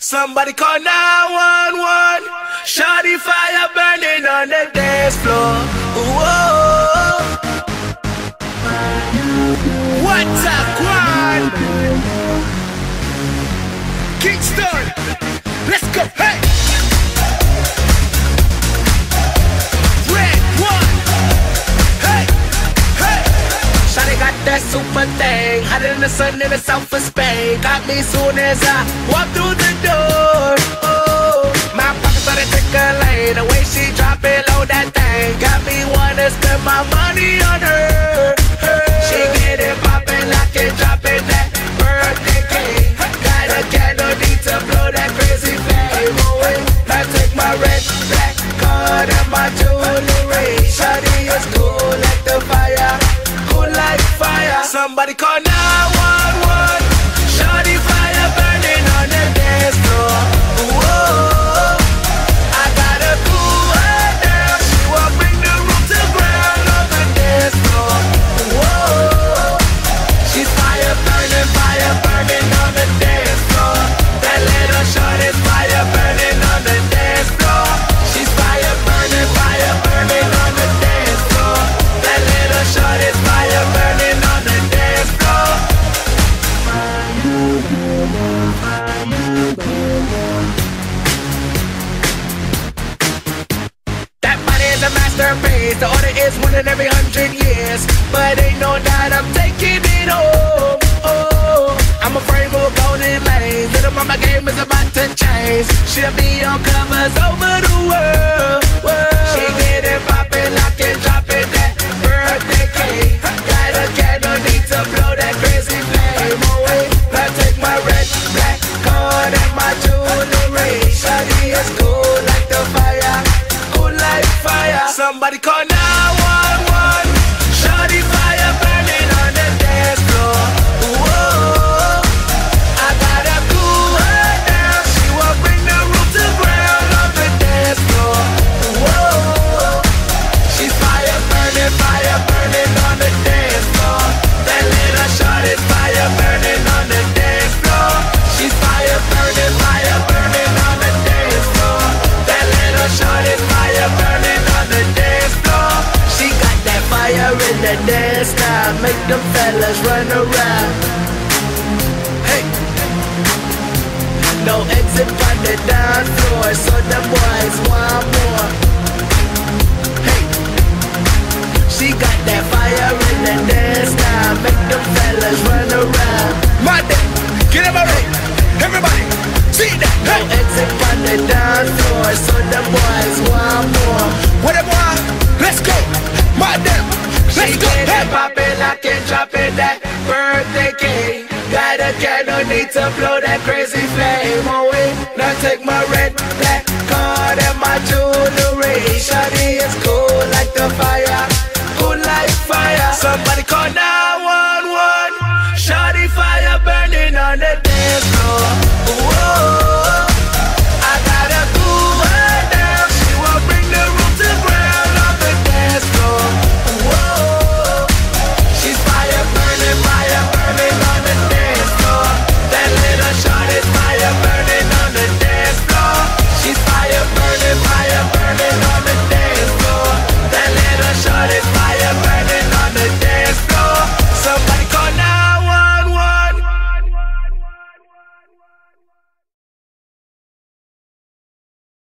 Somebody call 911. Shawty fire burning on the dance floor. Whoa. What's up, Quan? Kingston, let's go. Hey. Red one. Hey, hey. Shawty got that super thing, hotter than the sun in the south of Spain. Got me soon as I walk through the door. Oh, my pockets started tickling. The way she drop it low, that thing got me wanna spend my money on her. She get it poppin', lock it, drop it, that birthday cake. Got a candle, need to blow that crazy flame away. I take my red, black card and my jewelry. Shawty is cool like the fire, cool like fire. Somebody call 911. Shawty fire burning on the dance floor. Whoa, I gotta cool her down. She won't bring the room to ground on the dance floor. Whoa, she's fire burning on the dance floor. That little short is fire burning on the dance floor. She's fire burning on the dance floor. That little short is fire burning on the dance floor. That body is a masterpiece. The order is one in every 100 years. But ain't no doubt I'm taking it home. Oh, I'm afraid we'll go in lanes. Little mama game is about to change. She'll be on covers over the world. She get it poppin', lock it, drop it, that birthday cake. Got a candle, need to blow that crazy flame away. I take my red, black card and my jewelry. Shawty is cool like the fire, cool like fire. Somebody call 911. Shawty fire burning on the dance floor. Whoa, I gotta cool her down. She won't bring the room to ground on the dance floor. Whoa, she's fire burning on the dance floor. That little shot is fire burning on the dance floor. She's fire burning on the dance floor. That little shot is fire burning on the dance floor. She got that fire in the dance now, make them fellas run around. Hey, no exit on the dance floor, so them boys want more. Hey, she got that fire in the dance now, make them fellas run around. My day, get up already, everybody, see that. Hey, no exit on the dance floor, so them boys want more. What up, boy? Let's go, my damn. Let's go. Hey, poppin', lock it, drop it, that birthday cake. Got a candle, need to blow that crazy flame away. Now take my red, black card and my jewelry. Shawty is cool like the fire, cool like fire. Somebody call now.